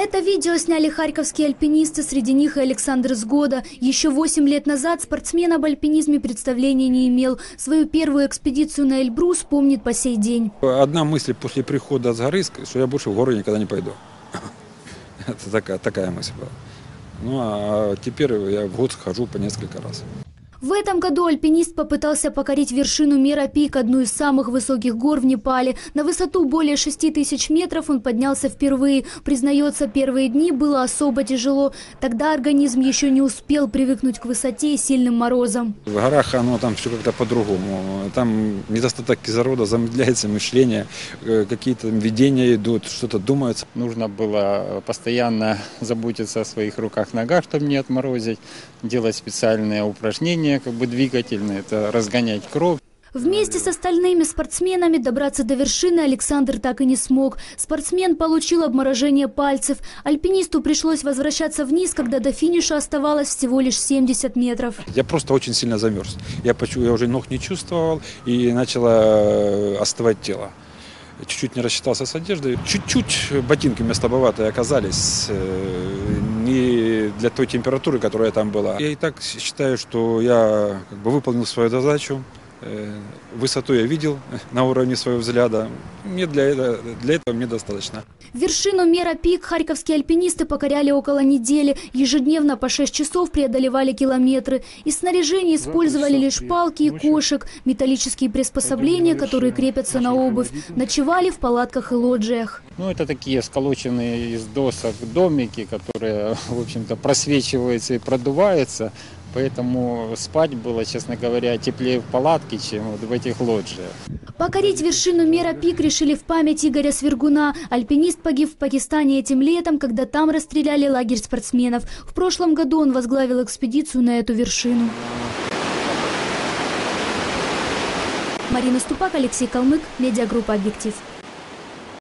Это видео сняли харьковские альпинисты, среди них и Александр Сгода. Еще 8 лет назад спортсмен об альпинизме представления не имел. Свою первую экспедицию на Эльбрус помнит по сей день. Одна мысль после прихода с горы, что я больше в горы никогда не пойду. Это такая мысль была. Ну а теперь я в год хожу по несколько раз. В этом году альпинист попытался покорить вершину Мера-Пик, одну из самых высоких гор в Непале. На высоту более 6000 метров он поднялся впервые. Признается, первые дни было особо тяжело. Тогда организм еще не успел привыкнуть к высоте и сильным морозам. В горах оно там все как-то по-другому. Там недостаток кислорода, замедляется мышление, какие-то видения идут, что-то думается. Нужно было постоянно заботиться о своих руках-ногах, чтобы не отморозить, делать специальные упражнения, двигательные, это разгонять кровь. Вместе с остальными спортсменами добраться до вершины Александр так и не смог. Спортсмен получил обморожение пальцев. Альпинисту пришлось возвращаться вниз, когда до финиша оставалось всего лишь 70 метров. Я просто очень сильно замерз. Я уже ног не чувствовал и начало остывать тело. Чуть-чуть не рассчитался с одеждой. Чуть-чуть ботинки местобоватые оказались не для той температуры, которая там была. Я и так считаю, что я выполнил свою задачу. Высоту я видел на уровне своего взгляда. Мне для этого мне достаточно. Вершину Мера-Пик харьковские альпинисты покоряли около недели. Ежедневно по 6 часов преодолевали километры. Из снаряжения использовали лишь палки и кошек, металлические приспособления, которые крепятся на обувь. Ночевали в палатках и лоджиях. Это такие сколоченные из досок домики, которые, в общем-то, просвечиваются и продуваются. Поэтому спать было, честно говоря, теплее в палатке, чем в этих лоджиях. Покорить вершину Мера-Пик решили в память Игоря Свергуна. Альпинист погиб в Пакистане этим летом, когда там расстреляли лагерь спортсменов. В прошлом году он возглавил экспедицию на эту вершину. Марина Ступак, Алексей Калмык, медиагруппа «Объектив».